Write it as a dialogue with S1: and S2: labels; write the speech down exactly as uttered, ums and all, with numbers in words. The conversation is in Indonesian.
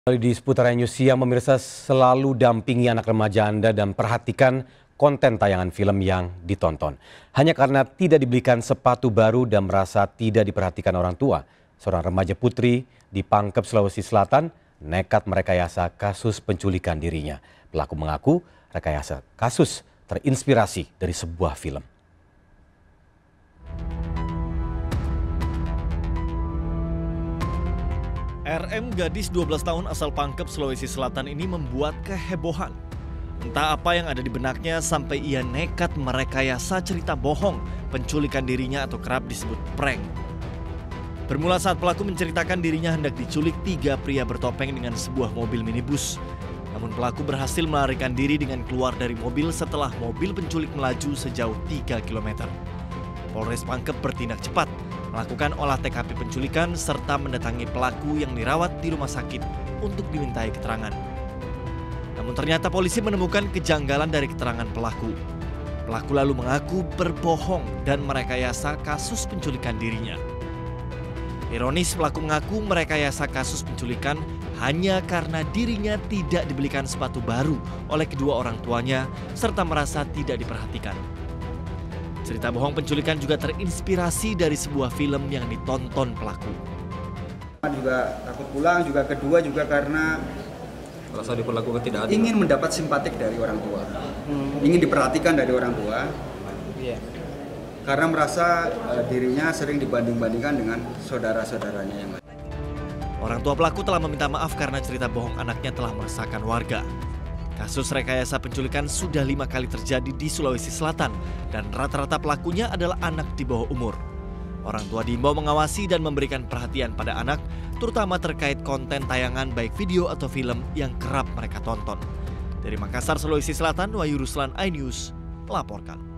S1: Di seputaran News Siang, pemirsa selalu dampingi anak remaja Anda dan perhatikan konten tayangan film yang ditonton. Hanya karena tidak dibelikan sepatu baru dan merasa tidak diperhatikan orang tua, seorang remaja putri di Pangkep, Sulawesi Selatan nekat merekayasa kasus penculikan dirinya. Pelaku mengaku rekayasa kasus terinspirasi dari sebuah film.
S2: R M, gadis dua belas tahun asal Pangkep, Sulawesi Selatan ini membuat kehebohan. Entah apa yang ada di benaknya sampai ia nekat merekayasa cerita bohong penculikan dirinya atau kerap disebut prank. Bermula saat pelaku menceritakan dirinya hendak diculik tiga pria bertopeng dengan sebuah mobil minibus. Namun pelaku berhasil melarikan diri dengan keluar dari mobil setelah mobil penculik melaju sejauh tiga kilometer. Polres Pangkep bertindak cepat, melakukan olah T K P penculikan serta mendatangi pelaku yang dirawat di rumah sakit untuk dimintai keterangan. Namun ternyata polisi menemukan kejanggalan dari keterangan pelaku. Pelaku lalu mengaku berbohong dan merekayasa kasus penculikan dirinya. Ironis, pelaku mengaku merekayasa kasus penculikan hanya karena dirinya tidak dibelikan sepatu baru oleh kedua orang tuanya serta merasa tidak diperhatikan. Cerita bohong penculikan juga terinspirasi dari sebuah film yang ditonton pelaku.
S3: Juga takut pulang, juga kedua juga karena
S4: merasa diperlakukan tidak adil.
S3: Ingin mendapat simpatik dari orang tua, hmm. ingin diperhatikan dari orang tua, yeah. Karena merasa uh, dirinya sering dibanding-bandingkan dengan saudara-saudaranya yang lain.
S2: Orang tua pelaku telah meminta maaf karena cerita bohong anaknya telah meresahkan warga. Kasus rekayasa penculikan sudah lima kali terjadi di Sulawesi Selatan dan rata-rata pelakunya adalah anak di bawah umur. Orang tua diimbau mengawasi dan memberikan perhatian pada anak, terutama terkait konten tayangan baik video atau film yang kerap mereka tonton. Dari Makassar, Sulawesi Selatan, Wahyu Ruslan, iNews melaporkan.